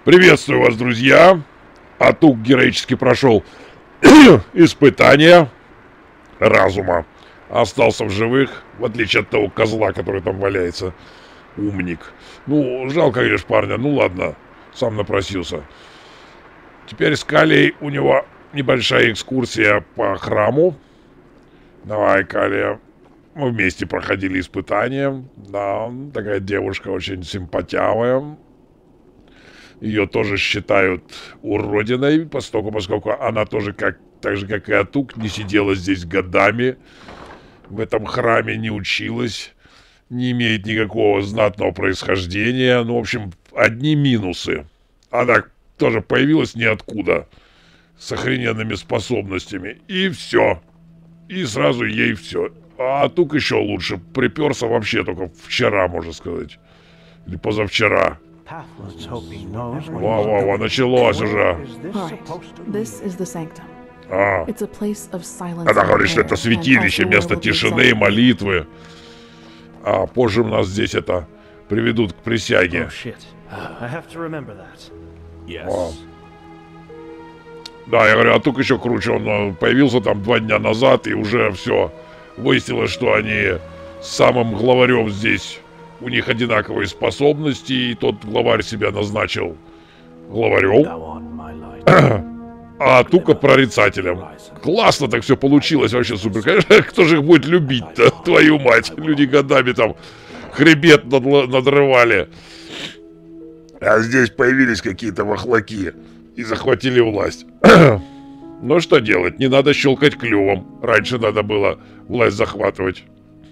Приветствую вас, друзья! Атук героически прошел испытание разума. Остался в живых, в отличие от того козла, который там валяется. Умник. Ну, жалко, конечно, парня. Ну ладно, сам напросился. Теперь с Калей у него небольшая экскурсия по храму. Давай, Калия. Мы вместе проходили испытания. Да, такая девушка очень симпатявая. Ее тоже считают уродиной, поскольку она тоже, так же как и Атук, не сидела здесь годами. В этом храме не училась. Не имеет никакого знатного происхождения. Ну, в общем, одни минусы. Она тоже появилась ниоткуда. С охрененными способностями. И все. И сразу ей все. А Атук еще лучше. Приперся вообще только вчера, можно сказать. Или позавчера. Во-во-во, началось уже. Она говорит, что это святилище, место тишины и молитвы. А позже нас здесь это приведут к присяге. Да, я говорю, Атук еще круче. Он появился там 2 дня назад, и уже все. Выяснилось, что они с самым главарем здесь. У них одинаковые способности, и тот главарь себя назначил главарем, а Атука прорицателем. Классно так все получилось, вообще супер. Конечно, кто же их будет любить-то, твою мать? Люди годами там хребет надрывали. А здесь появились какие-то вахлаки и захватили власть. Ну что делать, не надо щелкать клювом. Раньше надо было власть захватывать.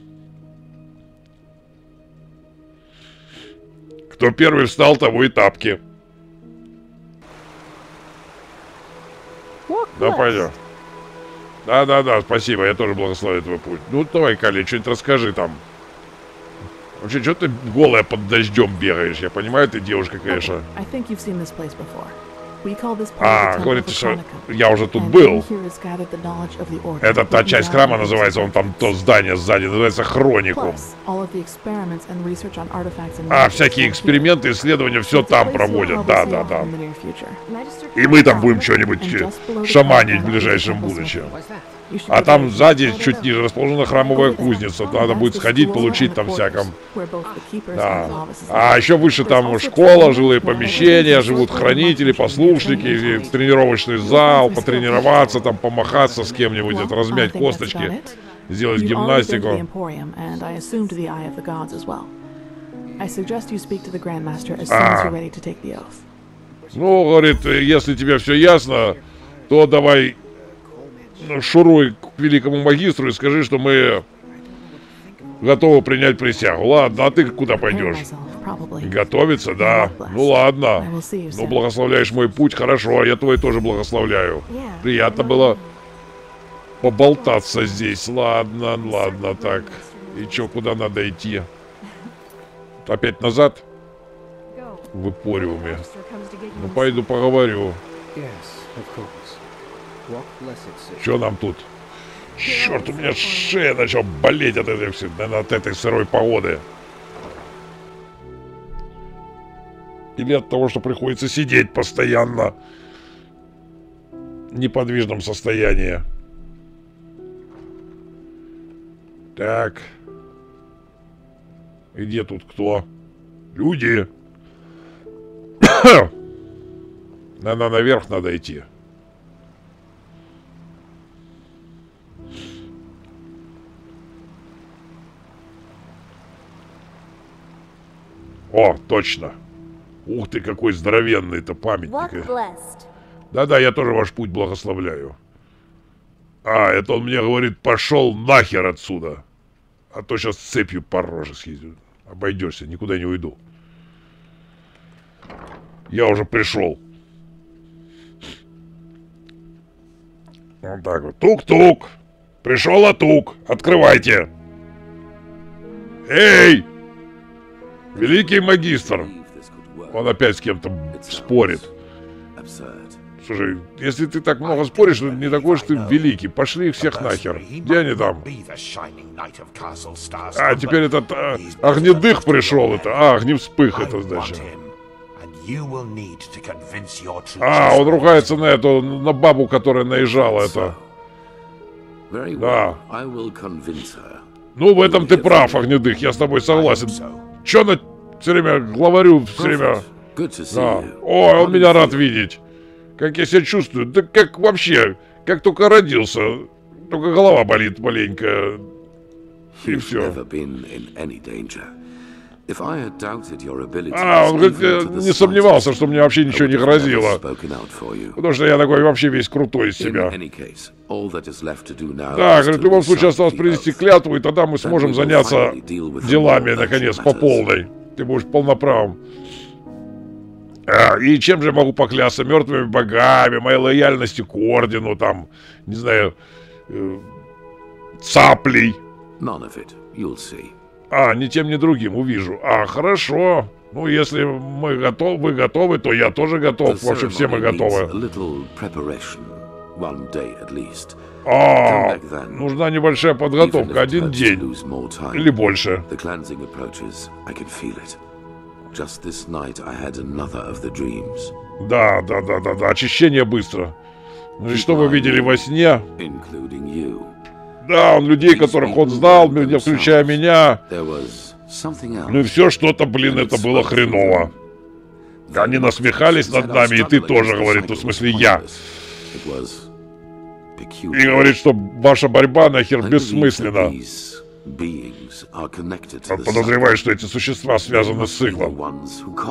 Кто первый встал, того и тапки. Да, пойдем. Да, спасибо, я тоже благословляю твой путь. Ну, давай, Кали, что-нибудь расскажи там. Вообще, что ты голая под дождем бегаешь? Я понимаю, ты девушка, конечно. Говорит, что я уже тут был. Это та часть храма называется, он там то здание сзади, называется Хроникум. Всякие эксперименты, исследования, все там проводят, да. И мы там будем что-нибудь шаманить в ближайшем будущем. А там сзади, чуть ниже, расположена храмовая кузница. Надо будет сходить, получить там всяком. Да. А еще выше там школа, жилые помещения, живут хранители, послушники, тренировочный зал, потренироваться, там помахаться с кем-нибудь, размять косточки, сделать гимнастику. Ну, говорит, если тебе все ясно, то давай шуруй к великому магистру и скажи, что мы готовы принять присягу. Ладно, а ты куда пойдешь? Готовиться, да. Ну ладно. Ну, благословляешь мой путь, хорошо, я твой тоже благословляю. Приятно было поболтаться здесь. Ладно, так. И чё, куда надо идти? Опять назад? В Эпориуме. Ну, пойду поговорю. Что нам тут? Черт, у меня шея начала болеть от этой сырой погоды. Или от того, что приходится сидеть постоянно в неподвижном состоянии. Так. И где тут кто? Люди. Наверх надо идти. О, точно. Ух ты, какой здоровенный-то памятник. Да, я тоже ваш путь благословляю. Это он мне говорит, пошел нахер отсюда. А то сейчас цепью по роже съездю. Обойдешься, никуда не уйду. Я уже пришел. Вот так вот. Тук-тук. Пришел Атук. Открывайте. Эй! Великий магистр. Он опять с кем-то спорит. Слушай, если ты так много споришь, то не такой же ты великий. Пошли их всех нахер. Где они там? Теперь этот огнедых пришел. Огневспых это значит. А, он ругается на эту, на бабу, которая наезжала это. Да. Ну, в этом ты прав, Огнедых, я с тобой согласен. Чё на все время главарю, все время... Да. О, он меня рад видеть. Как я себя чувствую. Да как вообще, как только родился. Только голова болит маленько. И все. А, он говорит, я не сомневался, что мне вообще ничего не грозило. Потому что я такой вообще весь крутой из себя. Да, говорит, в любом случае осталось принести клятву, и тогда мы сможем заняться делами, наконец, по полной. Ты будешь полноправым. И чем же я могу поклясться? Мертвыми богами, моей лояльностью к ордену, там, не знаю, цаплей. А, ни тем, ни другим, увижу. А, хорошо. Ну, если мы готовы, вы готовы, то я тоже готов. В общем, все мы готовы. А, нужна небольшая подготовка, 1 день. Или больше. Да, очищение быстро. Ну и что вы видели во сне? Да, он людей, которых он знал, включая меня. Ну и все что-то, блин, это было хреново. Они насмехались над нами, и ты тоже, говорит, ну, в смысле я. И говорит, что ваша борьба нахер бессмысленна. Он подозревает, что эти существа связаны с циклом.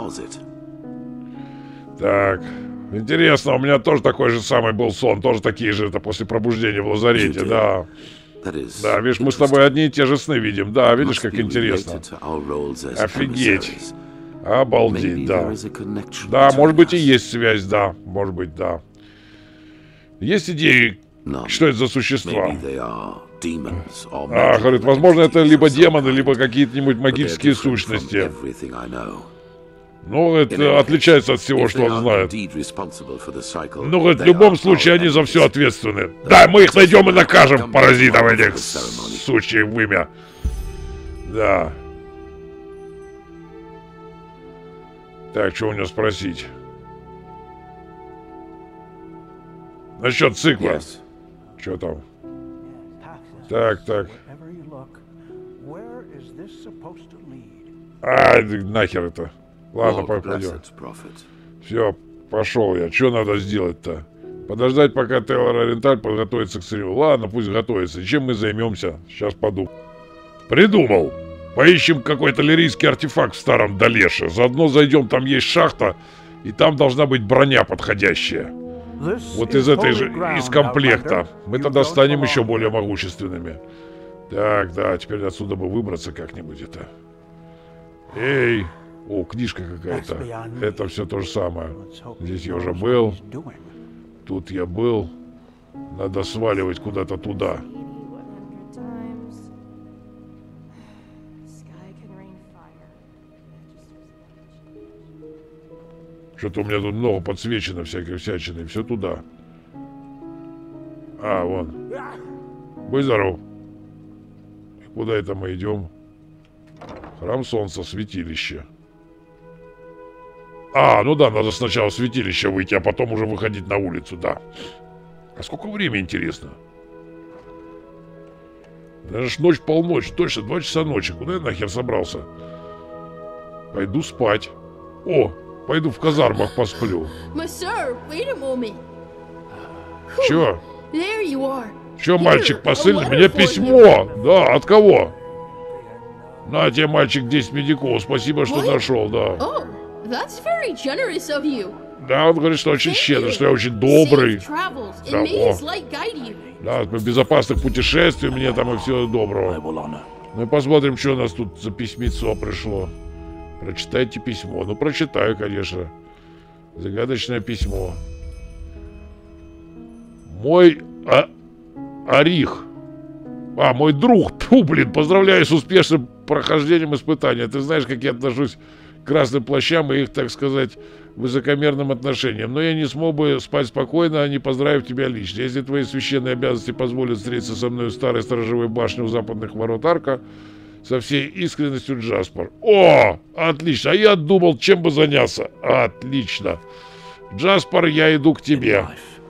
Так, интересно, у меня тоже такой же самый был сон, тоже такие же, это после пробуждения в лазарете, да. Да, видишь, мы с тобой одни и те же сны видим, да, видишь, как интересно. Офигеть. Обалдеть, да. Да, может быть и есть связь, да, может быть, да. Есть идеи, что это за существа? А, говорит, возможно, это либо демоны, либо какие-нибудь магические сущности. Ну, это отличается от всего, что он знает. Ну, говорит, в любом случае, они за все ответственны. Да, мы их найдем и накажем, паразитов этих сучьих вымя. Да. Так, что у него спросить? Насчет цикла. Что там? Так. А, нахер это. Ладно, пойдем. Все, пошел я. Что надо сделать-то? Подождать, пока Тейлор Ориенталь подготовится к сырью. Ладно, пусть готовится. Чем мы займемся? Сейчас подумаю. Придумал. Поищем какой-то лирийский артефакт в старом Далеше. Заодно зайдем, там есть шахта, и там должна быть броня подходящая. Вот из этой же, из комплекта. Мы тогда станем еще более могущественными. Так, да, теперь отсюда бы выбраться как-нибудь это. Эй! О, книжка какая-то. Это все то же самое. Здесь я уже был. Тут я был. Надо сваливать куда-то туда. Что-то у меня тут много подсвечено всякой всячины. Все туда. А, вон. Будь здоров. Куда это мы идем? Храм Солнца, святилище. А, ну да, надо сначала в святилище выйти, а потом уже выходить на улицу, да. А сколько времени, интересно? Даже ж ночь полночь, точно, 2 часа ночи. Куда я нахер собрался? Пойду спать. О, пойду в казармах посплю. Чё? Чё, мальчик, посыльный? У меня письмо. Да, от кого? На тебе, мальчик, 10 медиков. Спасибо, что нашел, да. Да, он говорит, что очень щедрый, что я очень добрый. Да, да, безопасных путешествий мне там и всего доброго. Ну и посмотрим, что у нас тут за письмецо пришло. Прочитайте письмо. Ну, прочитаю, конечно. Загадочное письмо. Мой Орих. А, мой друг. Тьфу, блин, поздравляю с успешным прохождением испытания. Ты знаешь, как я отношусь к красным плащам и их, так сказать, высокомерным отношениям. Но я не смог бы спать спокойно, не поздравив тебя лично. Если твои священные обязанности позволят встретиться со мной в старой сторожевой башне у западных ворот Арка, Со всей искренностью, Джаспер. О, отлично. А я думал, чем бы заняться. Отлично. Джаспер, я иду к тебе.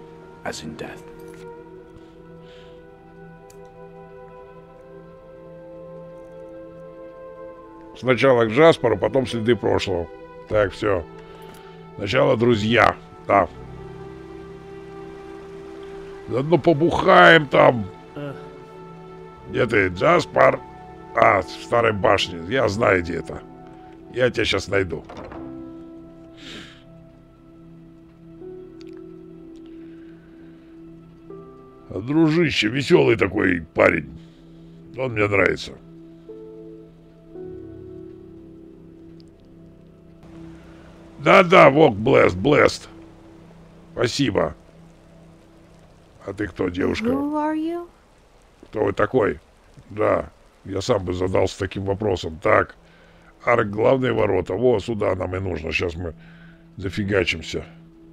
Сначала к Джасперу, потом следы прошлого. Так, все. Сначала друзья. Да. Заодно побухаем там. Где ты, Джаспер? А, в старой башне. Я знаю, где это. Я тебя сейчас найду. Дружище, веселый такой парень. Он мне нравится. Да-да, Walk Blessed. Спасибо. А ты кто, девушка? Кто вы такой? Да, я сам бы задался таким вопросом. Так, арк, главные ворота. Во, сюда нам и нужно. Сейчас мы зафигачимся.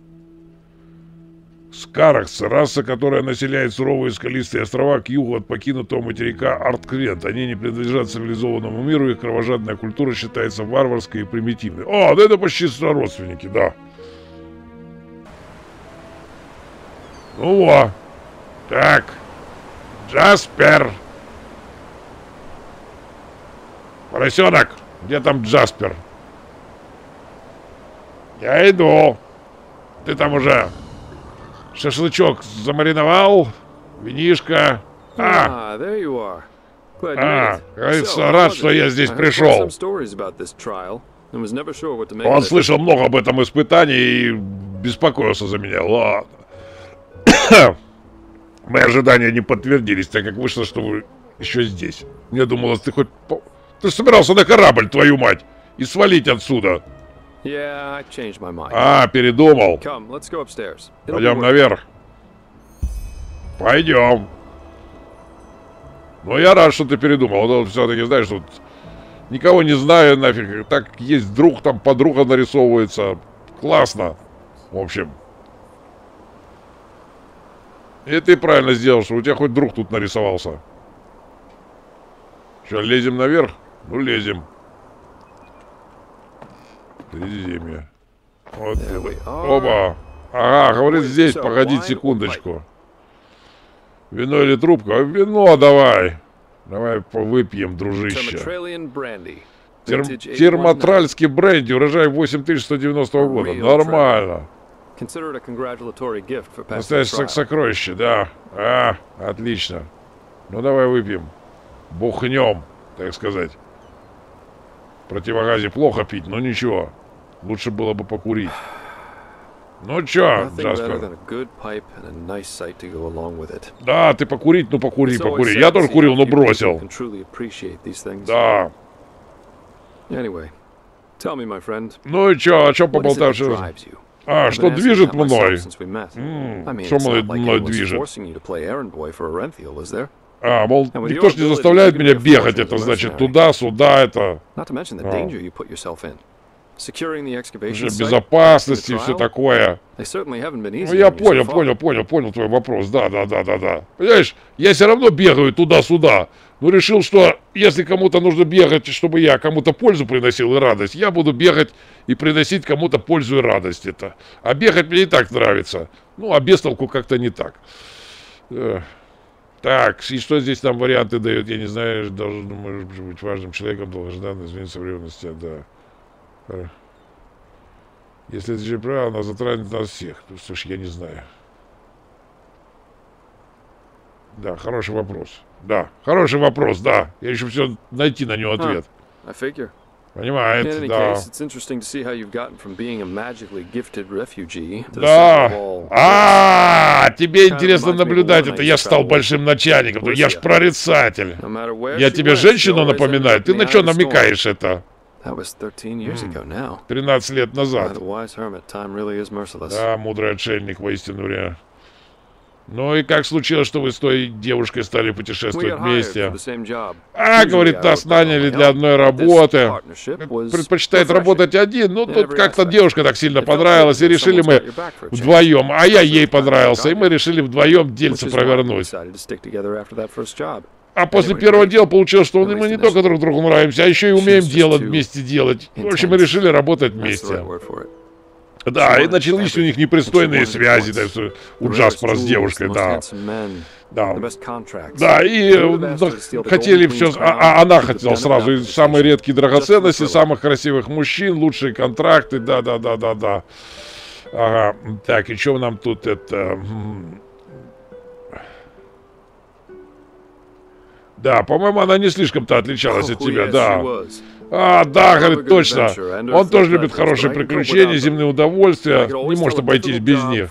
Скаракс, раса, которая населяет суровые скалистые острова к югу от покинутого материка Артквент. Они не принадлежат цивилизованному миру, их кровожадная культура считается варварской и примитивной. О, да это почти родственники, да. Ну во. Так. Джаспер. Поросенок, где там Джаспер? Я иду. Ты там уже шашлычок замариновал? Винишко. Говорится, рад, что я здесь пришел. Он слышал много об этом испытании и беспокоился за меня. Ладно. Мои ожидания не подтвердились, так как вышло, что вы еще здесь. Мне думалось, ты хоть... Ты собирался на корабль, твою мать, и свалить отсюда. Передумал. Пойдем наверх. Пойдем. Но я рад, что ты передумал. Но все-таки, знаешь, тут никого не знаю нафиг. Так есть друг, там подруга нарисовывается. Классно. В общем. И ты правильно сделал, что у тебя хоть друг тут нарисовался. Что, лезем наверх? Ну, лезем. Средиземье. Вот. Оба. Ага, говорит, здесь, погодите секундочку. Вино или трубка? Вино давай. Давай выпьем, дружище. Термотральский бренди, урожай 8190 года. Нормально. Настоящее сокровище, да. Отлично. Ну, давай выпьем. Бухнем, так сказать. В противогазе плохо пить, но ничего. Лучше было бы покурить. Ну чё, Джаспер? Да, ты покурить, ну покури. Я тоже курил, но бросил. Да. Ну и чё, о чём поболтаешь? Что движет мной? Что мной движет? Мол, никто ж не заставляет меня бегать, это значит туда-сюда, это... Безопасности и все такое. Ну, я понял твой вопрос, да. Понимаешь, я все равно бегаю туда-сюда. Но решил, что если кому-то нужно бегать, чтобы я кому-то пользу приносил и радость, я буду бегать и приносить кому-то пользу и радость это. А бегать мне и так нравится. Ну, а без толку как-то не так. Так, и что здесь там варианты дают? Я не знаю, должен быть важным человеком, должна измениться временности, да. Если это же правило, она затронет нас всех. Ну, слушай, я не знаю. Да, хороший вопрос. Да. Я еще все найти на него ответ. Понимает, да. Да. Тебе интересно наблюдать это. Я стал большим начальником. Я ж прорицатель. Я тебе женщину напоминаю. Ты на что намекаешь это? 13 лет назад. Да, мудрый отшельник, воистину время. Ну и как случилось, что вы с той девушкой стали путешествовать вместе? Говорит, нас наняли для одной работы. Предпочитает работать один. Ну, тут как-то девушка так сильно понравилась, и решили мы вдвоем. А я ей понравился, и мы решили вдвоем дельце провернуть. А после первого дела получилось, что мы не только друг другу нравимся, а еще и умеем делать вместе делать. В общем, мы решили работать вместе. Да, и начались у них непристойные связи, так что у Джаспера с девушкой, да. Да. Да, и хотели все... она хотела сразу и самые редкие драгоценности, самых красивых мужчин, лучшие контракты, да. Ага, так, и что нам тут это... Да, по-моему, она не слишком-то отличалась от тебя, да. Да, говорит, точно. Он тоже любит хорошие приключения, земные удовольствия. Не может обойтись без них.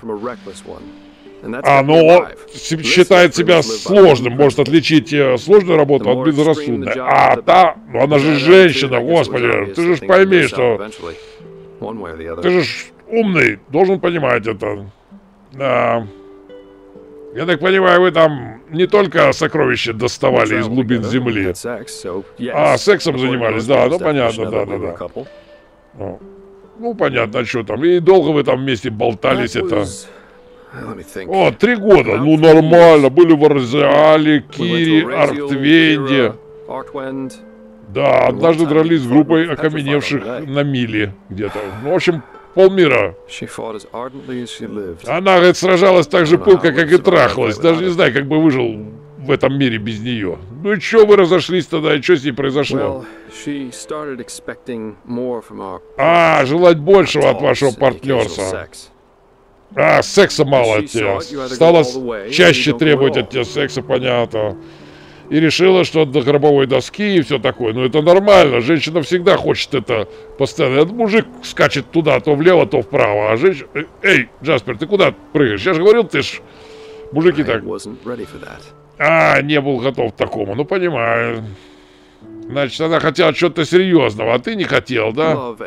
Но считает себя сложным, может отличить сложную работу от безрассудной. Ну она же женщина, господи. Ты же пойми, что... Ты же умный, должен понимать это. Да. Я так понимаю, вы там не только сокровища доставали из глубин земли, а сексом занимались, да, ну понятно, да. Ну понятно, а что там, и долго вы там вместе болтались, это... 3 года, ну нормально, были в Арзиале, Кире, Арктвенде. Да, однажды дрались с группой окаменевших на миле где-то. Ну, в общем, полмира. Она, говорит, сражалась так же пылко, как и трахалась. Даже не знаю, как бы выжил в этом мире без нее. Ну и что вы разошлись тогда, и что с ней произошло? Желать большего от вашего партнерства. Секса мало от тебя. Стала чаще требовать от тебя секса, понятно. И решила, что до гробовой доски и все такое. Ну это нормально, женщина всегда хочет это постоянно. Этот мужик скачет туда, то влево, то вправо. А женщина... Эй, Джаспер, ты куда прыгаешь? Я же говорил, ты ж... Мужики так... Не был готов к такому. Ну понимаю. Значит, она хотела чего-то серьезного, а ты не хотел, да? Но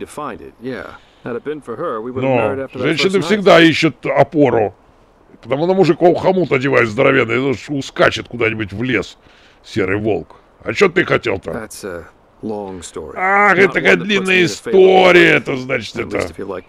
женщины всегда ищут опору. Потому на мужиков хомут одевает здоровенный, ускачет куда-нибудь в лес, серый волк. А что ты хотел-то? Это такая длинная история, это значит это.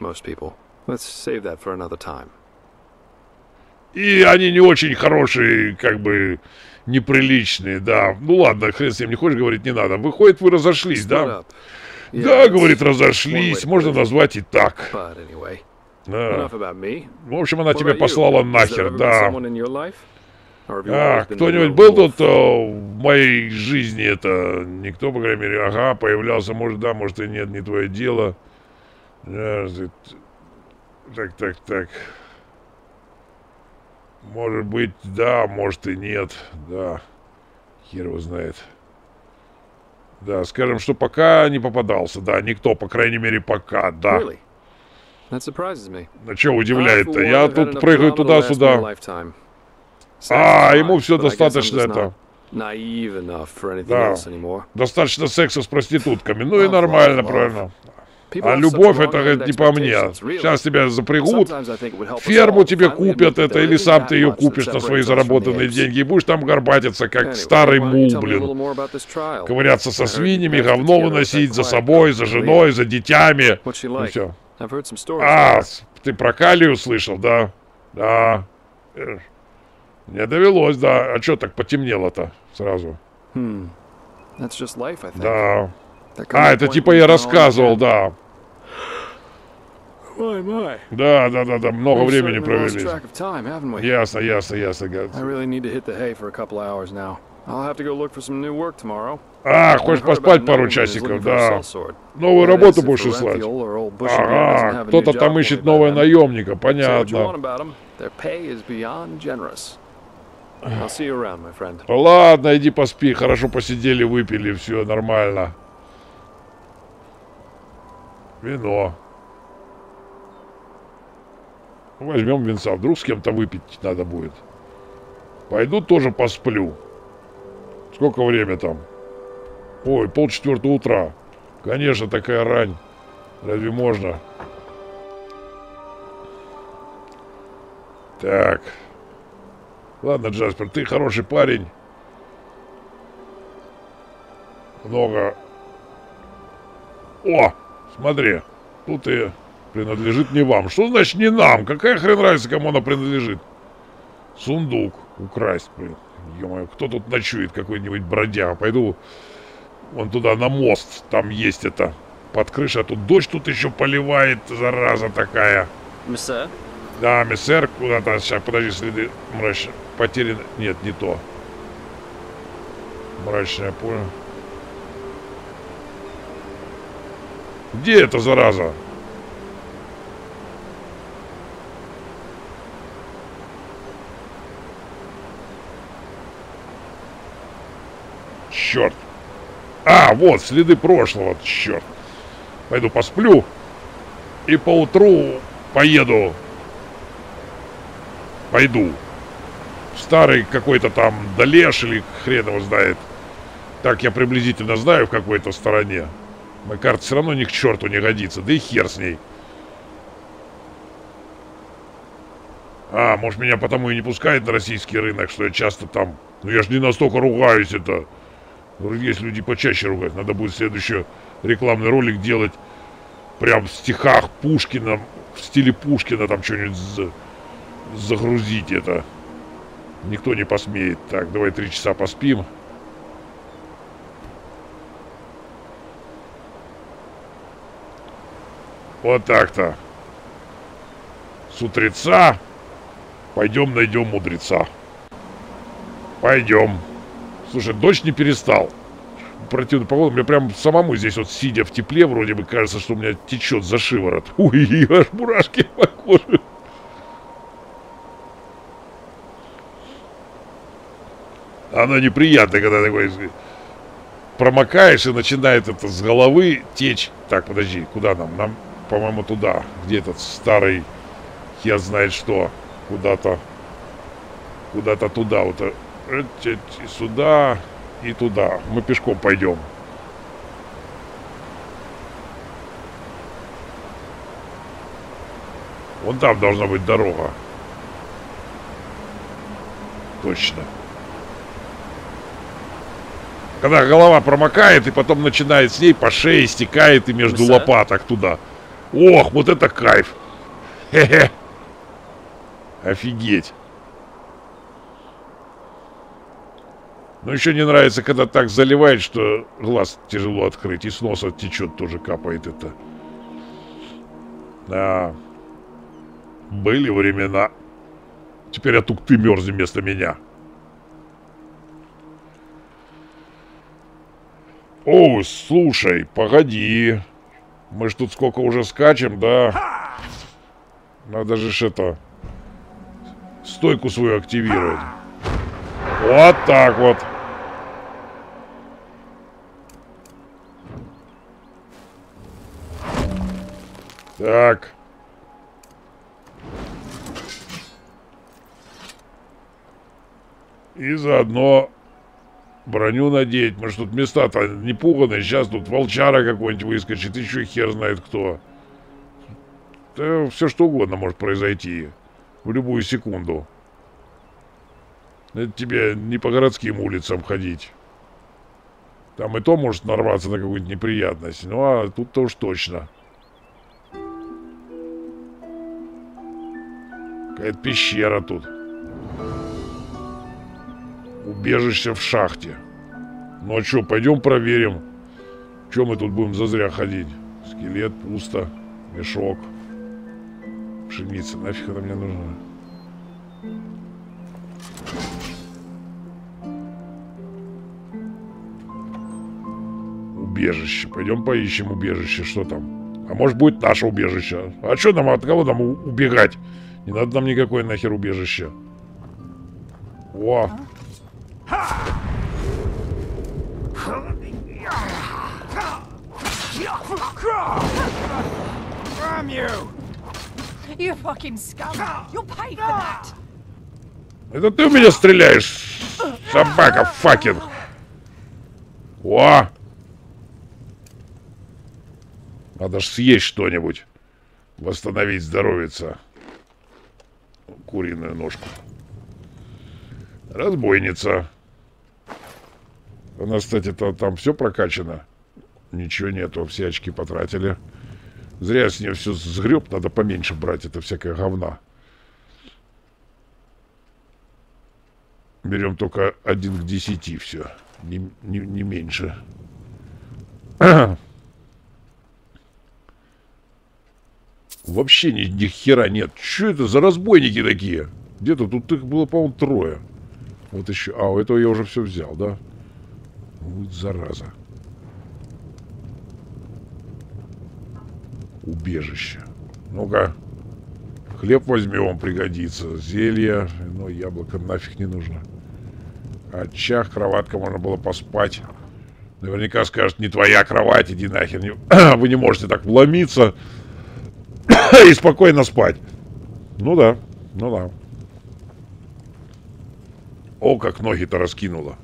И они не очень хорошие, как бы, неприличные, да. Ну ладно, хрен с ним, не хочешь говорить, не надо. Выходит, вы разошлись, да? Да, говорит, разошлись, можно назвать и так. Да. В общем, она тебя послала нахер, да. Кто-нибудь был тут в моей жизни, это никто, по крайней мере, появлялся, может да, может и нет, не твое дело. Так. Может быть, да, может и нет, да. Хер его знает. Да, скажем, что пока не попадался, да, никто, по крайней мере, пока, да. Ну что удивляет-то? Я тут прыгаю туда-сюда. Ему все достаточно это. Да. Достаточно секса с проститутками. Ну и нормально, правильно. А любовь это, говорит, не по мне. Сейчас тебя запрягут, ферму тебе купят это, или сам ты ее купишь на свои заработанные деньги и будешь там горбатиться, как старый мул, блин. Ковыряться со свиньями, говно выносить за собой, за женой, за детьми. Ну все. Ты про Калию слышал, да? Да. Мне довелось, да. А что так потемнело-то сразу? Да. Это типа я рассказывал, да. Да, много времени провели. Ясно. Хочешь поспать пару часиков, да. Новую работу будешь искать. Кто-то там ищет нового наемника, понятно. Ладно, иди поспи, хорошо посидели, выпили, все нормально. Вино. Возьмем винца, вдруг с кем-то выпить надо будет. Пойду тоже посплю. Сколько время там? Ой, 3:30 утра. Конечно, такая рань. Разве можно? Так. Ладно, Джаспер, ты хороший парень. Много. Смотри. Тут и принадлежит не вам. Что значит не нам? Какая хрен разница, кому она принадлежит? Сундук. Украсть, блин. Ё-моё, кто тут ночует? Какой-нибудь бродяга. Пойду вон туда, на мост. Там есть это. Под крышей. А тут дождь тут еще поливает, зараза такая. Мессер? Да, мессер куда-то. Сейчас, подожди, следы мрачные. Потеряны. Нет, не то. Мрачное поле. Где эта зараза? Черт. А, вот, следы прошлого, черт. Пойду посплю. И поутру поеду. Пойду. Старый какой-то там Далеш или хрен его знает. Так я приблизительно знаю в какой-то стороне. Моя карта все равно ни к черту не годится. Да и хер с ней. А, может, меня потому и не пускают на российский рынок, что я часто там... Ну я ж не настолько ругаюсь это. Есть люди почаще ругать. Надо будет следующий рекламный ролик делать прям в стихах Пушкина, в стиле Пушкина, там что-нибудь загрузить это. Никто не посмеет. Так, давай 3 часа поспим. Вот так-то. С утреца пойдем найдем мудреца. Пойдем. Слушай, дождь не перестал. Противная погода. Мне прям самому здесь вот, сидя в тепле, вроде бы кажется, что у меня течет за шиворот. Ой, аж мурашки по коже. Оно неприятно, когда такой промокаешь и начинает это с головы течь. Так, подожди, куда нам? Нам, по-моему, туда. Где этот старый, хер знает что. Куда-то туда. Вот сюда и туда. Мы пешком пойдем. Вон там должна быть дорога. Точно. Когда голова промокает, и потом начинает с ней по шее стекает и между лопаток туда. Ох, вот это кайф. Хе-хе. Офигеть. Но еще не нравится, когда так заливает, что глаз тяжело открыть. И с носа течет, тоже капает это. Да. Были времена. Теперь тут ты мерзни вместо меня. О, слушай, погоди. Мы ж тут сколько уже скачем, да? Надо же это... стойку свою активировать. Вот так вот. Так. И заодно броню надеть. Может, тут места-то не пуганые. Сейчас тут волчара какой-нибудь выскочит. Еще хер знает кто. Да все что угодно может произойти. В любую секунду. Это тебе не по городским улицам ходить. Там и то может нарваться на какую-нибудь неприятность. Ну, а тут-то уж точно. Какая-то пещера тут. Убежище в шахте. Ну а что, пойдем проверим. Че мы тут будем зазря ходить? Скелет, пусто. Мешок. Пшеница, нафиг она мне нужна? Убежище. Пойдем поищем убежище. Что там? А может будет наше убежище? А что нам, от кого нам убегать? Не надо нам никакое нахер убежище. О! Это ты в меня стреляешь, собака факин. О! Надо ж съесть что-нибудь. Восстановить здоровьица. Куриную ножку. Разбойница. У нас, кстати, там все прокачано. Ничего нету, все очки потратили. Зря я с нее все сгреб, надо поменьше брать, это всякая говна. Берем только 1 к 10, все. Не меньше. Вообще ни хера нет. Что это за разбойники такие? Где-то тут их было, по-моему, 3. Вот еще. А, у этого я уже все взял, да? Вот зараза. Убежище. Ну-ка. Хлеб возьмем, пригодится. Зелье. Но яблоко нафиг не нужно. Очаг, кроватка, можно было поспать. Наверняка скажет, не твоя кровать, иди нахер. Вы не можете так вломиться и спокойно спать. Ну да, ну да. О, как ноги-то раскинула.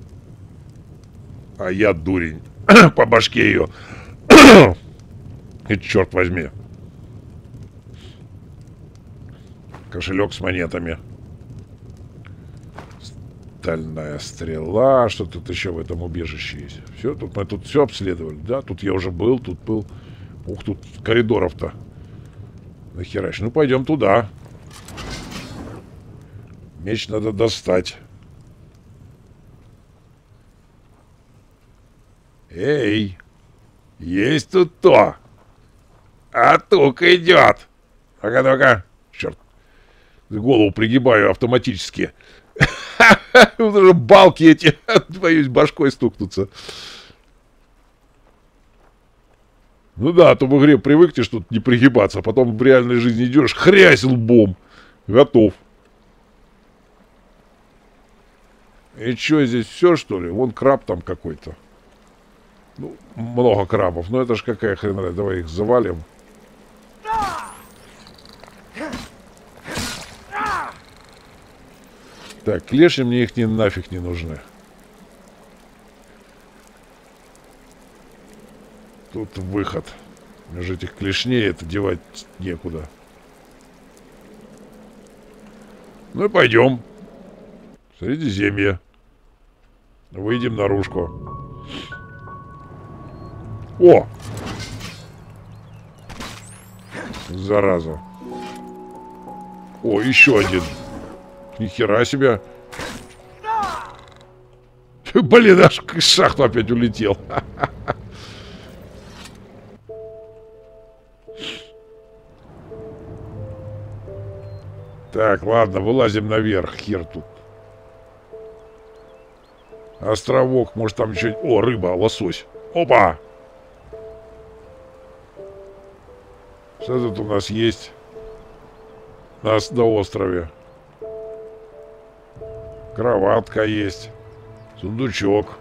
А я, дурень, по башке ее. И черт возьми. Кошелек с монетами. Стальная стрела. Что тут еще в этом убежище есть? Все, тут мы тут все обследовали. Да, тут я уже был, тут был. Ух, тут коридоров-то. Нахерачь. Ну, пойдем туда. Меч надо достать. Эй! Есть тут то! А тук идет! Ну-ка, ну-ка! Черт! Голову пригибаю автоматически. Уже балки эти, боюсь, башкой стукнуться. Ну да, а то в игре привыкнешь тут не пригибаться, а потом в реальной жизни идешь, хрясь лбом. Готов. И что, здесь все, что ли? Вон краб там какой-то. Ну, много крабов. Но это ж какая хрена. Давай их завалим. Так, клешни мне их нафиг не нужны. Тут выход. Между этих клешней это девать некуда. Ну и пойдем. Средиземье. Выйдем наружку. О! Зараза. О, еще один. Нихера себе. Блин, аж в шахту опять улетел. Так, ладно, вылазим наверх. Хер тут. Островок, может там еще... О, рыба, лосось. Опа! Что тут у нас есть? На острове. Кроватка есть. Сундучок.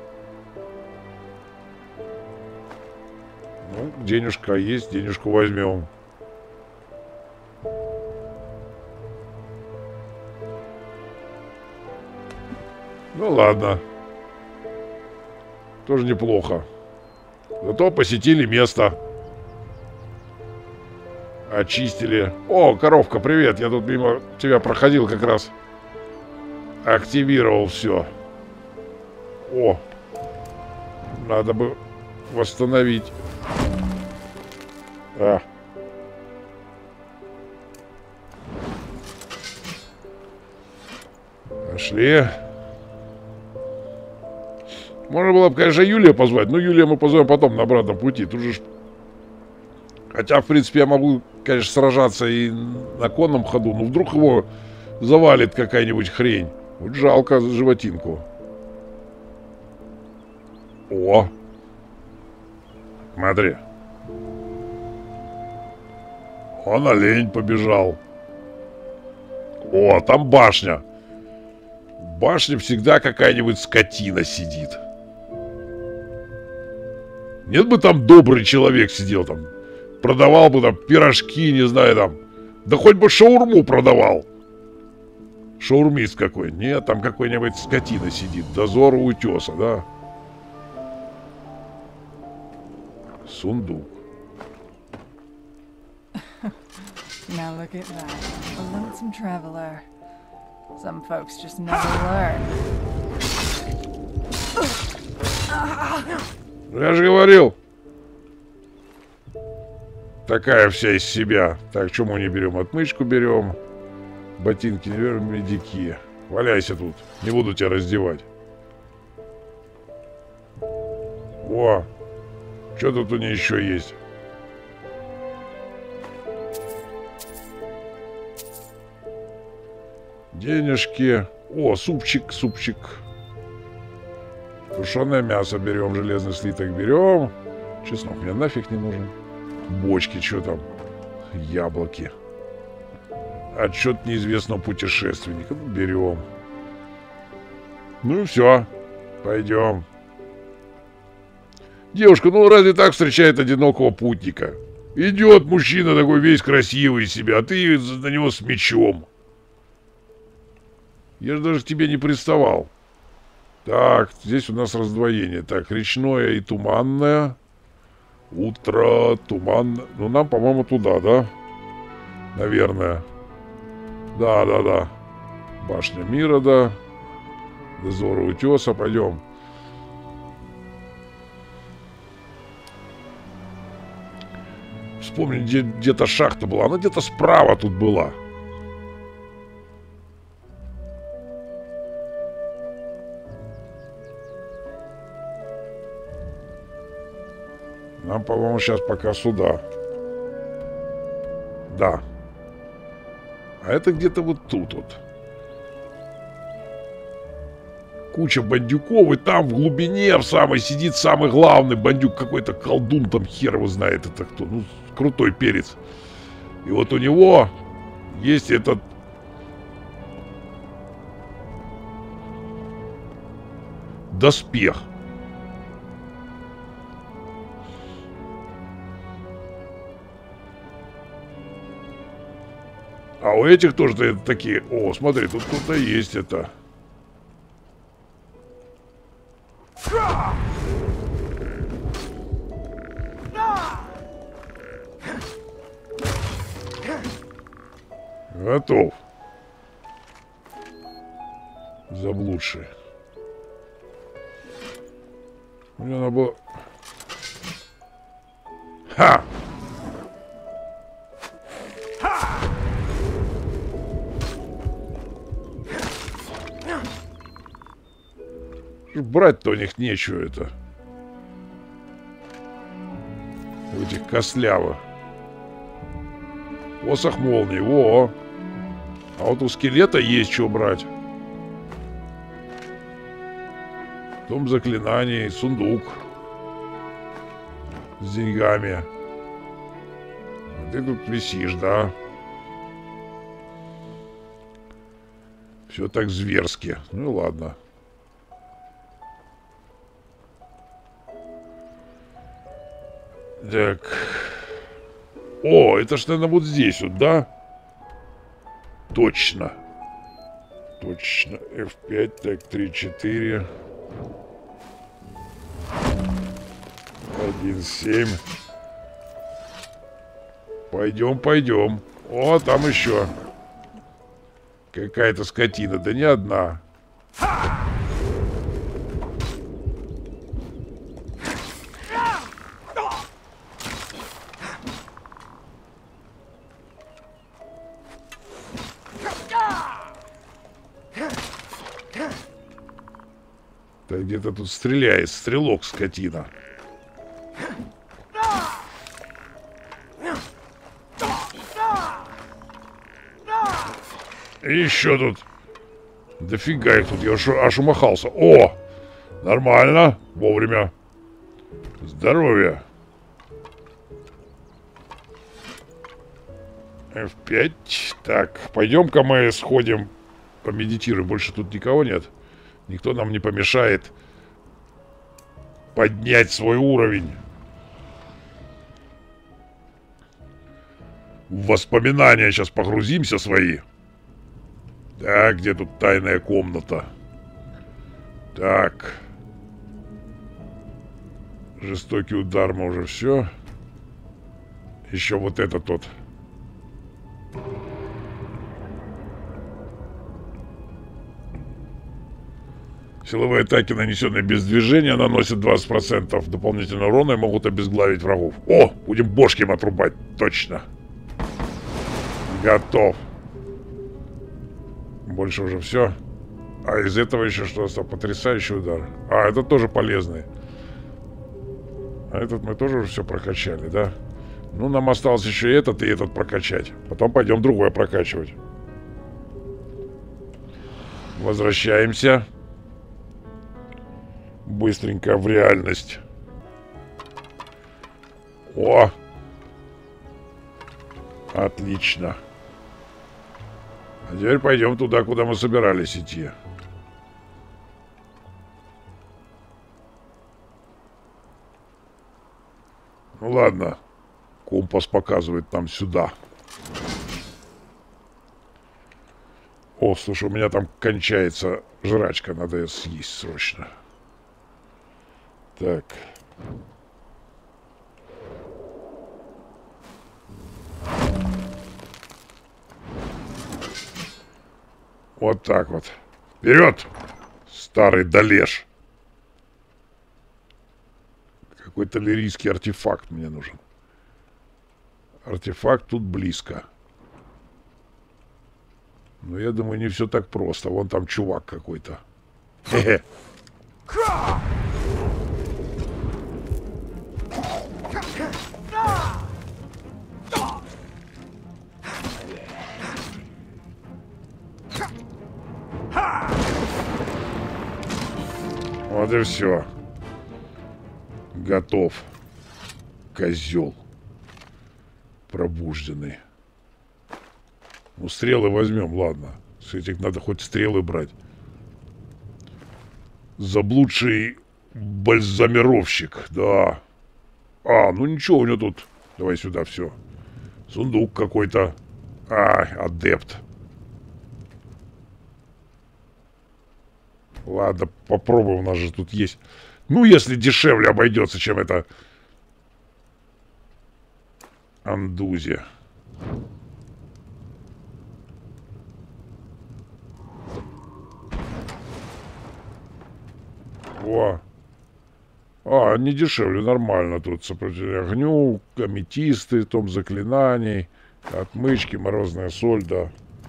Ну, денежка есть, денежку возьмем. Ну ладно. Тоже неплохо. Зато посетили место. Очистили. О, коровка, привет. Я тут мимо тебя проходил как раз. Активировал все. О. Надо бы восстановить. А. Пошли. Можно было бы, конечно, Юлия позвать, но Юлия мы позовем потом на обратном пути. Тут же... Хотя, в принципе, я могу, конечно, сражаться и на конном ходу, но вдруг его завалит какая-нибудь хрень. Вот жалко животинку. О! Смотри. Он олень побежал. О, там башня. В башне всегда какая-нибудь скотина сидит. Нет бы там добрый человек сидел там. Продавал бы там пирожки, не знаю там. Да хоть бы шаурму продавал. Шаурмист какой. Нет, там какой-нибудь скотина сидит. Дозор у утеса, да. Сундук. Now look at that. A lonesome traveler. Some folks just never learn. Я же говорил. Такая вся из себя. Так, что мы не берем? Отмычку берем. Ботинки не берем, медики. Валяйся тут. Не буду тебя раздевать. О, что тут у нее еще есть? Денежки. О, супчик, супчик. Тушеное мясо берем, железный слиток берем. Чеснок мне нафиг не нужен. Бочки, что там? Яблоки. Отчет неизвестного путешественника. Ну, берем. Ну и все. Пойдем. Девушка, ну разве так встречает одинокого путника? Идет мужчина такой весь красивый из себя, а ты на него с мечом. Я же даже к тебе не приставал. Так, здесь у нас раздвоение. Так, речное и туманное. Утро, туманное. Ну, нам, по-моему, туда, да? Наверное. Да. Башня мира, да. Дозор утеса. Пойдем. Вспомни, где-то шахта была. Она где-то справа тут была. Нам, по-моему, сейчас пока сюда. Да. А это где-то вот тут вот. Куча бандюков, и там в глубине в самой сидит самый главный бандюк. Какой-то колдун там, хер его знает это кто. Ну, крутой перец. И вот у него есть этот... доспех. А у этих тоже такие... О, смотри, тут кто-то есть это. Готов. Заблудший. Мне надо было... Ха! Брать-то у них нечего это. У этих костлявых. Посох молнии, во. А вот у скелета есть что брать. Дом заклинаний, сундук. С деньгами. Ты тут висишь, да? Все так зверски. Ну ладно. Так. О, это ж, наверное, вот здесь вот, да? Точно. Точно. F5, так, 3, 4. 1, 7. Пойдем. О, там еще. Какая-то скотина, да не одна. Да где-то тут стреляет, стрелок, скотина. И еще тут. Дофига их тут, я аж умахался. О! Нормально, вовремя. Здоровье. F5. Так, пойдем-ка мы сходим, помедитируем. Больше тут никого нет. Никто нам не помешает поднять свой уровень. В воспоминания сейчас погрузимся свои. Так, где тут тайная комната? Так. Жестокий удар, мы уже все. Еще вот это тот. Силовые атаки, нанесенные без движения, наносят 20% дополнительного урона и могут обезглавить врагов. О, будем бошки им отрубать, точно. Готов. Больше уже все. А из этого еще что-то потрясающий удар. А, это тоже полезный. А этот мы тоже уже все прокачали, да? Ну, нам осталось еще и этот прокачать. Потом пойдем другое прокачивать. Возвращаемся. Быстренько в реальность. О! Отлично. А теперь пойдем туда, куда мы собирались идти. Ну ладно. Компас показывает нам сюда. О, слушай, у меня там кончается жрачка. Надо ее съесть срочно. Так. Вот так вот. Вперед! Старый долеж. Какой-то лирийский артефакт мне нужен. Артефакт тут близко. Но я думаю, не все так просто. Вон там чувак какой-то. Хе-хе. Вот и все. Готов. Козел. Пробужденный. Ну, стрелы возьмем, ладно. С этих надо хоть стрелы брать. Заблудший бальзамировщик, да. А, ну ничего, у него тут. Давай сюда все. Сундук какой-то. Ай, адепт. Ладно, попробуем, у нас же тут есть. Ну, если дешевле обойдется, чем это Андузи. О. А, не дешевле, нормально тут. Сопротивление огню, аметисты, том заклинаний, отмычки, морозная соль, да.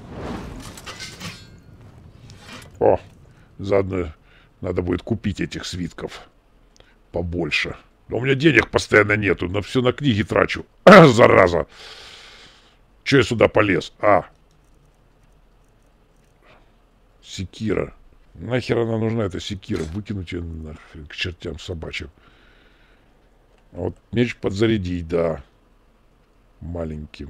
О, заодно надо будет купить этих свитков побольше. Но у меня денег постоянно нету, на все на книги трачу. Зараза. Че я сюда полез? А. Секира. Нахер она нужна, эта секира? Выкинуть ее нахрен к чертям собачьим. А вот меч подзарядить, да. Маленьким.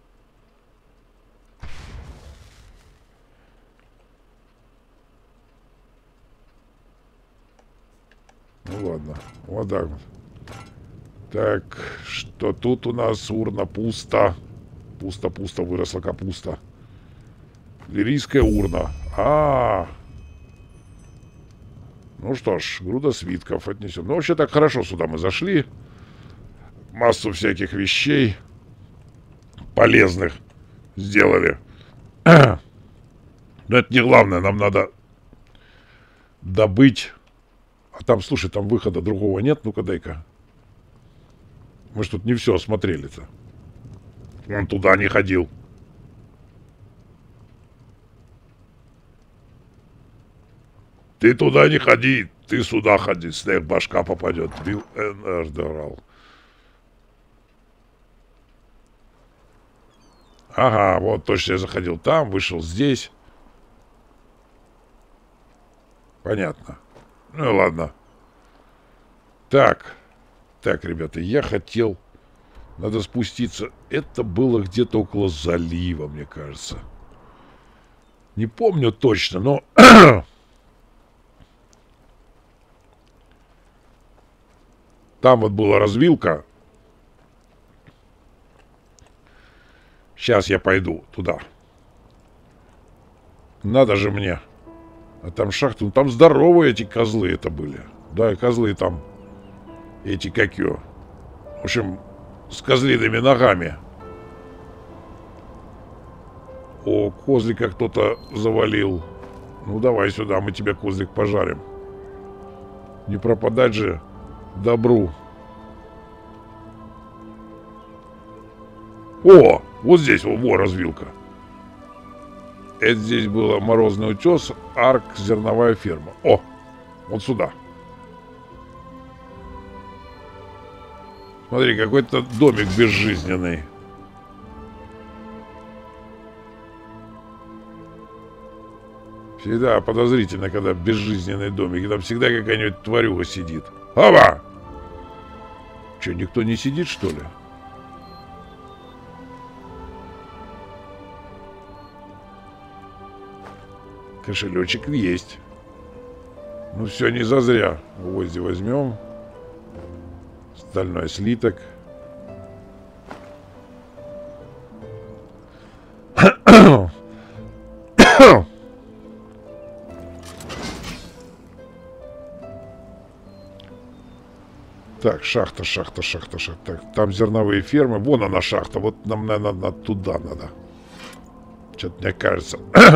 Ну ладно, вот так вот. Так, что тут у нас? Урна пусто. Пусто-пусто, выросла капуста. Лирийская урна. Ну что ж, груда свитков отнесем. Ну, вообще так хорошо сюда мы зашли. Массу всяких вещей полезных сделали. Но это не главное, нам надо добыть. А там, слушай, там выхода другого нет. Ну-ка, дай-ка. Мы ж тут не все осмотрели-то. Он туда не ходил. Ты туда не ходи, ты сюда ходи, снег башка попадет. Билл Эрдерал. Ага, вот точно я заходил там, вышел здесь. Понятно. Ну ладно. Так, ребята, я хотел... Надо спуститься. Это было где-то около залива, мне кажется. Не помню точно, но... Там вот была развилка. Сейчас я пойду туда. Надо же мне. А там шахты. Ну там здоровые эти козлы это были. Да, и козлы там. Эти как ее. В общем, с козлиными ногами. О, козлика кто-то завалил. Ну давай сюда, мы тебе козлик пожарим. Не пропадать же добру. О, вот здесь, во, развилка. Это здесь было Морозный утес, Арк, зерновая ферма. О, вот сюда. Смотри, какой-то домик безжизненный. Всегда подозрительно, когда безжизненный домик. И там всегда какая-нибудь тварюга сидит. Оба! Че, никто не сидит, что ли? Кошелечек есть. Ну все, не зазря. Гвозди возьмем. Стальной слиток. Так, шахта. Так, там зерновые фермы. Вон она шахта. Вот нам, наверное, туда надо. Что-то мне кажется.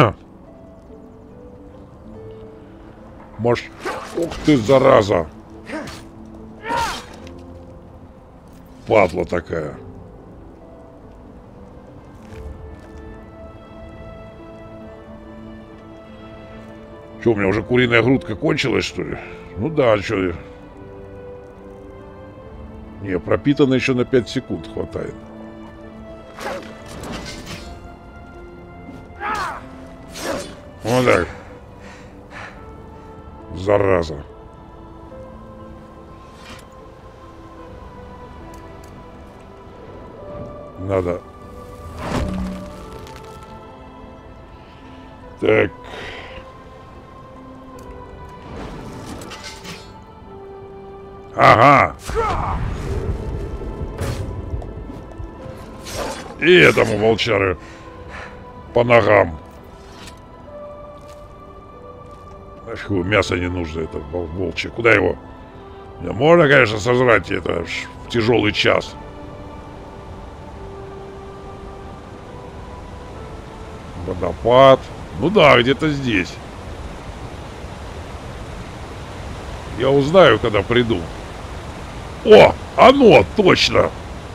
Может... Ух ты, зараза! Падла такая. Что, у меня уже куриная грудка кончилась, что ли? Ну да, что... Не, пропитано еще на 5 секунд хватает. Вот так. Зараза. Надо. Так. Ага. И этому волчары по ногам. Фу, мясо не нужно, это волчье. Куда его? Можно, конечно, сожрать это в тяжелый час. Водопад. Ну да, где-то здесь. Я узнаю, когда приду. О, оно, точно.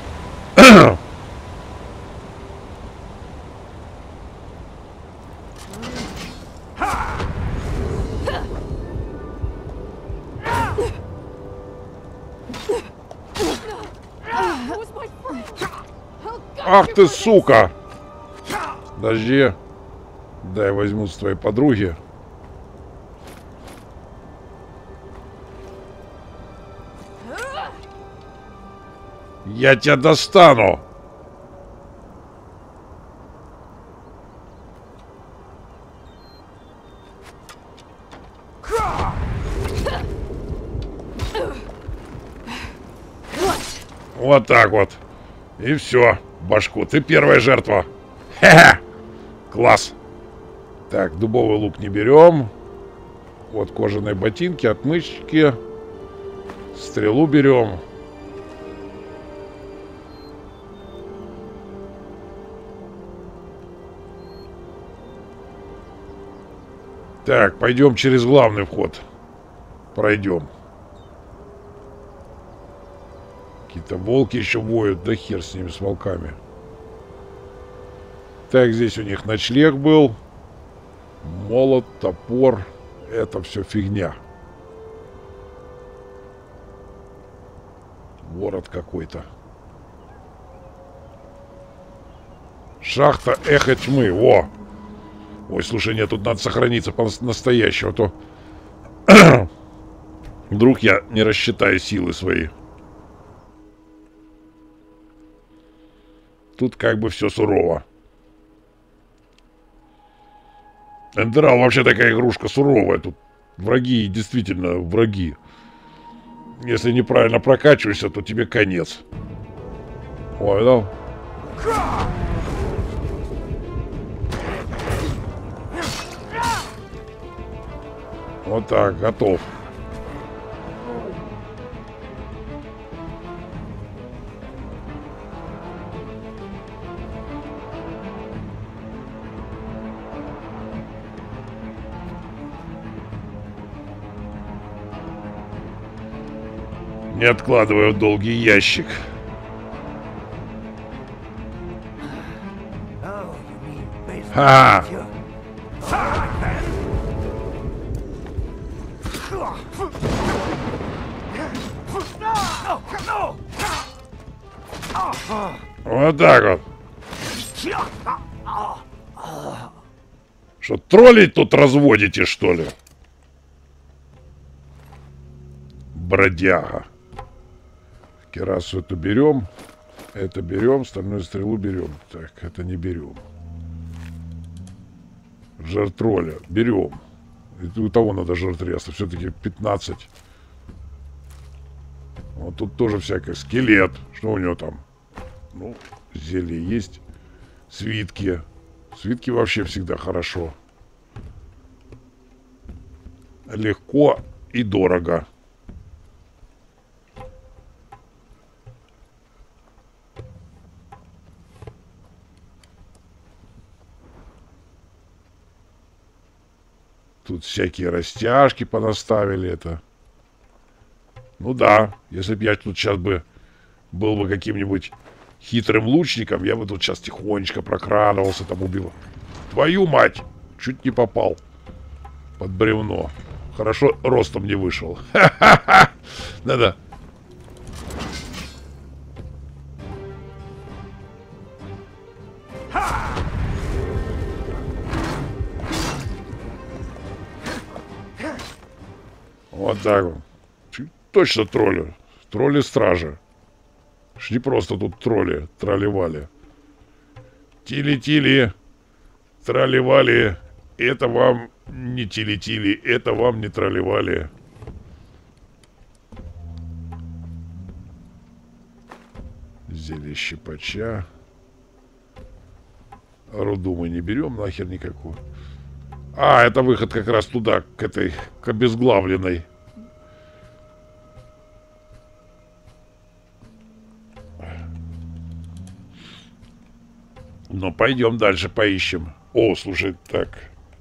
Ах ты, сука! Подожди. Дай возьму с твоей подруги. Я тебя достану. Вот так вот. И все. Башку. Ты первая жертва. Хе-хе. Класс. Так, дубовый лук не берем. Вот кожаные ботинки, отмычки. Стрелу берем. Так, пойдем через главный вход. Пройдем. Какие-то волки еще воют. Да хер с ними, с волками. Так, здесь у них ночлег был. Молот, топор. Это все фигня. Город какой-то. Шахта эхо тьмы. Во! Ой, слушай, нет, тут надо сохраниться по-настоящему, а то вдруг я не рассчитаю силы свои. Тут как бы все сурово. Эндерал вообще такая игрушка суровая. Тут враги, действительно враги. Если неправильно прокачиваешься, то тебе конец. Ой, да? Вот так, готов. Не откладываю в долгий ящик. Ха! Вот так вот. Что, троллей тут разводите, что ли? Бродяга. Кирасу эту берем. Это берем. Стальную стрелу берем. Так, это не берем. Жар тролля. Берем. И у того надо жар треста. Все-таки 15. Вот тут тоже всякое. Скелет. Что у него там? Ну, зелье есть. Свитки. Свитки вообще всегда хорошо. Легко и дорого. Тут всякие растяжки понаставили это. Ну да, если бы я тут сейчас был бы каким-нибудь хитрым лучником, я бы тут сейчас тихонечко прокрадывался, там убил. Твою мать! Чуть не попал под бревно. Хорошо, ростом не вышел. Ха-ха-ха! Надо. Вот так вот. Точно тролли. Тролли-стражи. Ж не просто тут тролли тролливали. Тили-тили. Тролливали. Это вам не тили-тили. Это вам не тролливали. Зелье щипача. Руду мы не берем нахер никакую. А, это выход как раз туда, к этой, к обезглавленной. Ну, пойдем дальше поищем. О, слушай, так.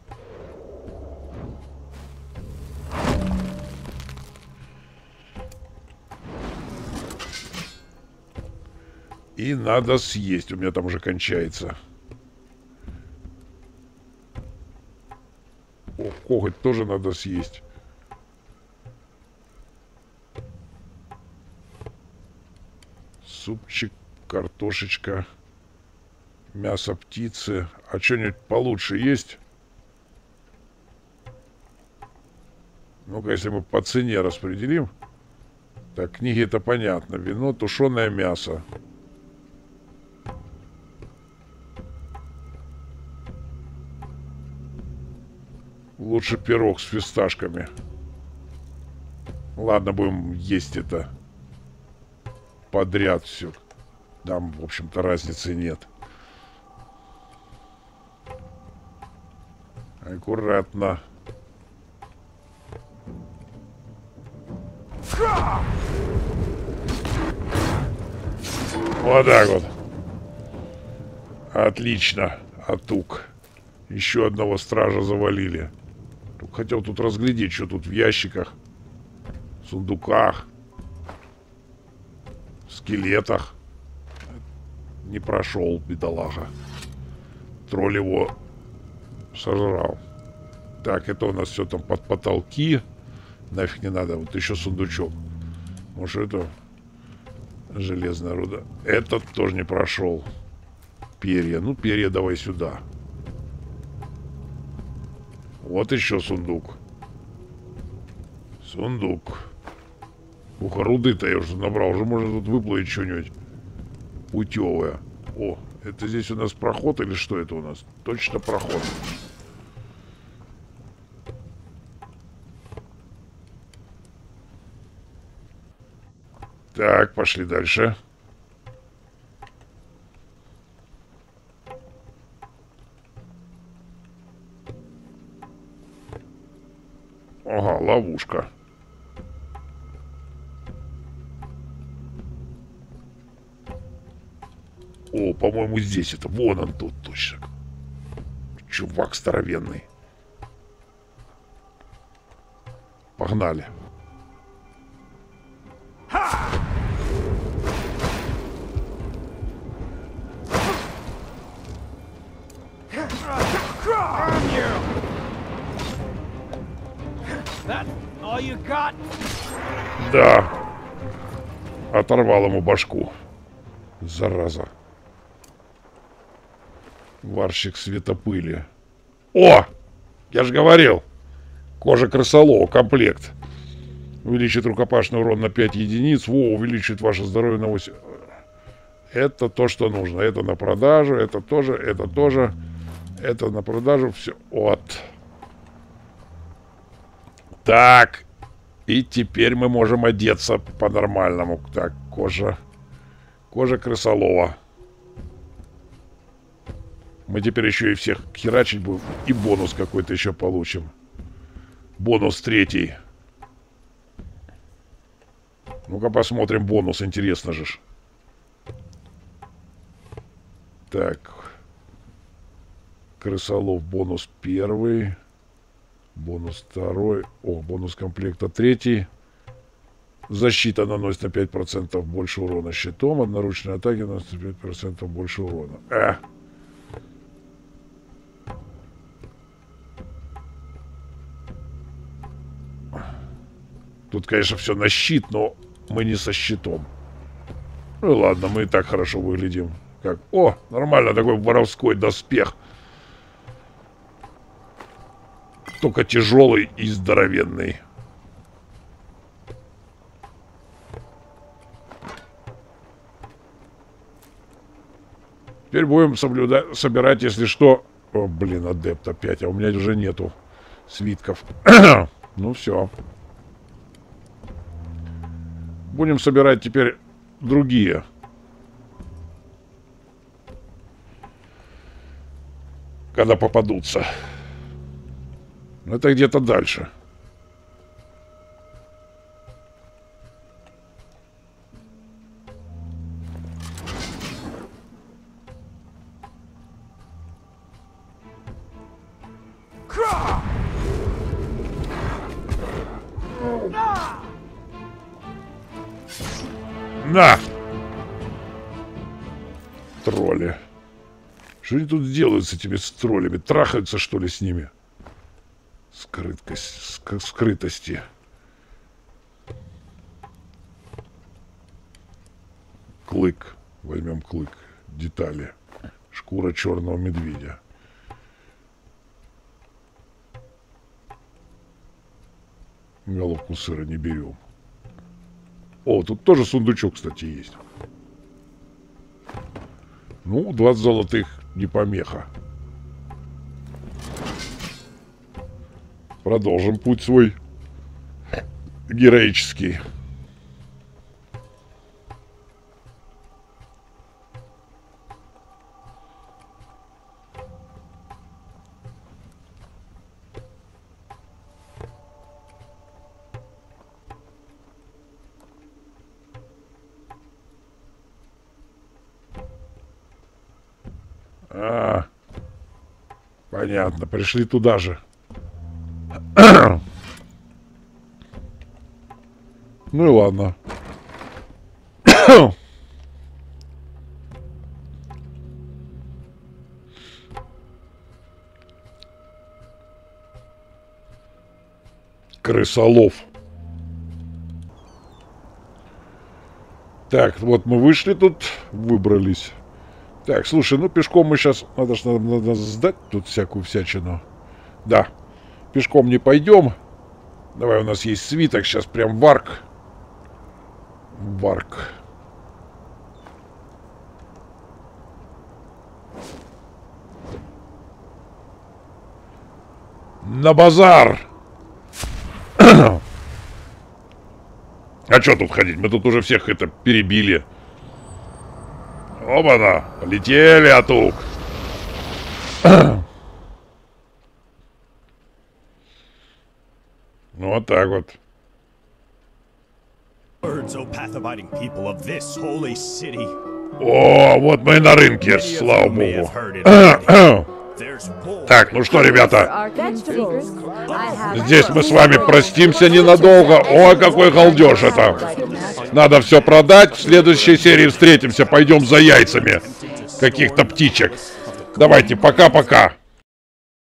И надо съесть. У меня там уже кончается. О, коготь тоже надо съесть. Супчик, картошечка, мясо птицы. А что-нибудь получше есть? Ну-ка, если мы по цене распределим. Так, книги это понятно. Вино, тушеное мясо. Лучше пирог с фисташками. Ладно, будем есть это подряд все. Там, в общем-то, разницы нет. Аккуратно. Вот так вот. Отлично. Атук. Еще одного стража завалили. Хотел тут разглядеть, что тут в ящиках, сундуках, скелетах. Не прошел, бедолага. Тролль его сожрал. Так, это у нас все там под потолки. Нафиг не надо. Вот еще сундучок. Может, это железная руда. Этот тоже не прошел. Перья. Ну, перья давай сюда. Вот еще сундук. Сундук. Ух, руды-то я уже набрал. Уже можно тут выплавить что-нибудь путевое. О, это здесь у нас проход или что это у нас? Точно проход. Так, пошли дальше. Ага, ловушка. О, по-моему, здесь это. Вон он тут точно. Чувак здоровенный. Погнали. Да. Оторвал ему башку. Зараза. Варщик светопыли. О! Я же говорил. Кожа крысолова. Комплект. Увеличит рукопашный урон на 5 единиц. Во, увеличит ваше здоровье на 8. Это то, что нужно. Это на продажу. Это тоже. Это тоже. Это на продажу. Все. Вот. Так. И теперь мы можем одеться по-нормальному. Так, кожа. Кожа крысолова. Мы теперь еще и всех херачить будем. И бонус какой-то еще получим. Бонус 3. Ну-ка посмотрим бонус. Интересно же. Так. Крысолов бонус 1. Бонус 2. О, бонус комплекта 3. Защита наносит на 5% больше урона щитом. Одноручные атаки наносят на 5% больше урона. Тут, конечно, все на щит, но мы не со щитом. Ну ладно, мы и так хорошо выглядим. Как? О, нормально, такой воровской доспех. Только тяжелый и здоровенный. Теперь будем собирать, если что... О, блин, адепт опять, а у меня уже нету свитков. Ну все. Будем собирать теперь другие. Когда попадутся. Это где-то дальше. На! Тролли. Что они тут делают с этими троллями? Трахаются, что ли, с ними? Скрытости. Клык. Возьмем клык. Детали. Шкура черного медведя. Головку сыра не берем. О, тут тоже сундучок, кстати, есть. Ну, 20 золотых не помеха. Продолжим путь свой героический. Понятно, пришли туда же. Ну и ладно. Крысолов. Так, вот мы вышли тут, выбрались. Так, слушай, ну пешком мы сейчас... Надо сдать тут всякую всячину. Да, пешком не пойдем. Давай, у нас есть свиток, сейчас прям варк. Варк. На базар! А что тут ходить? Мы тут уже всех это перебили. Оба-на! Полетели, Атук! Ну, вот так вот. О, вот мы и на рынке, слава богу. Так, ну что, ребята, здесь мы с вами простимся ненадолго. Ой, какой галдеж это. Надо все продать. В следующей серии встретимся. Пойдем за яйцами каких-то птичек. Давайте, пока-пока.